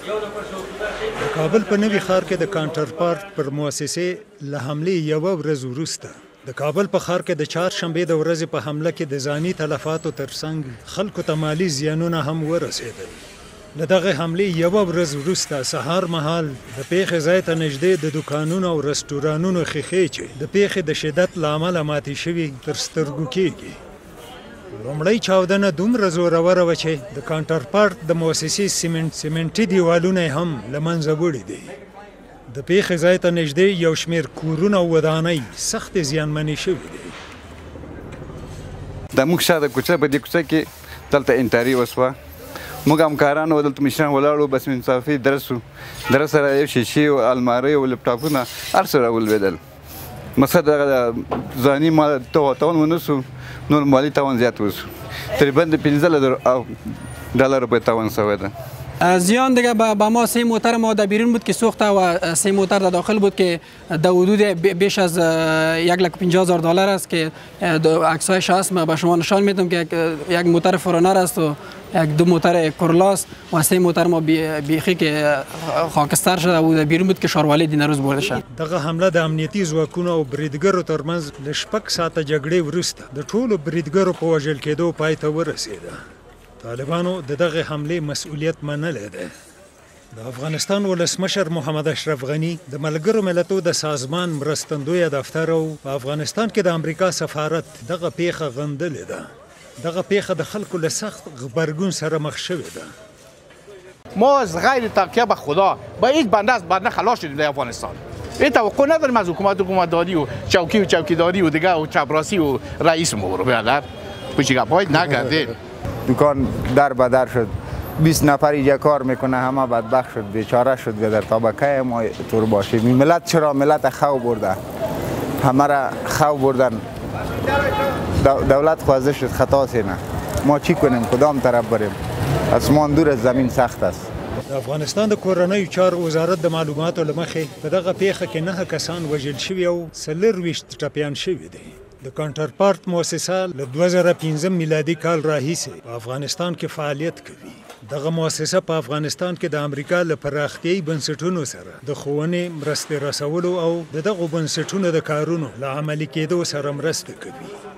د کابل په نوي ښار کې د کانټرپارټ پر مؤسسې له حملې یوه ورځ وروسته د کابل په ښار کې د چهارشنبې د ورځې په حمله کې د ځاني تلفاتو ترڅنګ خلکو ته مالي زیانونه هم ورسېدل. له دغه حملې یوه ورځ وروسته سهار مهال د پیښې ځای ته نږدې د دوکانونو او رستورانونو ښیښې چې د پیښې د شدت له امله ماتې شوي تر سترګو کېږي. لومړی چاودنه دومره زوروره وه چې د کانټرپارټ د مؤسسې سیمنټي دیوالونه هم له منځه وړي دي. د پیښې ځای ته نږدې یو شمېر کورونه او ودانۍ سختې زیانمنې شوي دي. د موږ شاته کوڅه په دې کوڅه کې دلته انتحاري وسوه. موږ همکاران وو دلته مشران ولاړ وو، بس انصافي درس وو. درس سره یو شیشې او المارۍ او لپټاپونه هر څه راولوېدل. مقصد دغه ځاني مال تاوان ونه سو، نور مالي تاوان زیات وسو. تقریبا د 15,000 دلار روپۍ تاوان شوی ده. زیان دیگه با ما 3 موتر ما در بیرون بود که سوخته و 3 موتر در داخل بود که در حدود بیش از 150,000 دلار است که عکسایش هست. من به شما نشان میدم که یک موتر فرانر است و 2 موتر کورلاس و 3 موتر ما بیخی که خاکستر شده و در بیرون بود که ښاروالۍ دین روز برده شد. دغه حمله د امنیتي ځواکونو او بریدګرو ترمنځ له 6 ساعته جګړې وروسته د ټولو بریدګرو په وژل کېدو پای ته ورسېده. طالبانو د دغه حملې مسؤلیت منلی دی. د افغانستان ولسمشر محمد اشرف غني د ملګرو ملتونو د سازمان مرستندویه دفتر او په افغانستان کې د امریکا سفارت دغه پیښه غندلې ده. دغه پیښه د خلکو له سخت غبرګون سره مخ شوې ده. ما از غیر تکیه به خدا با هیچ بنده از بنده خلاص شدیم در افغانستان. این توقع نداریم از حکومت دادی و چوکیداری و دیگه و چپراسی و رئیس مورو برادر پوچی گپ‌های نکردید. دکان در بدر شد، 20 نفر اینجا کار میکنه، همه بدبخت شد، بیچاره شد. در طبقه ما طور باشیم. ملت چرا ملت خو برده، همه را خو بردن. دولت خواسته شد خطا سینه. ما چی کنیم؟ کدام طرف بریم؟ اسمان دور از زمین سخت است. د افغانستان د کورنیو چارو وزارت د معلوماتو له مخې په دغه پیښه کې 9 کسان وژل شوي او 24 ټپیان شوي دي. د کانټرپارټ مؤسسه له 2015 میلادي کال راهیسې په افغانستان کې فعالیت کوي. دغه مؤسسه په افغانستان کې د امریکا له پراختیایي بنسټونو سره د ښوونې مرستې رسولو او د دغو بنسټونو د کارونو له عملي کېدو سره مرسته کوي.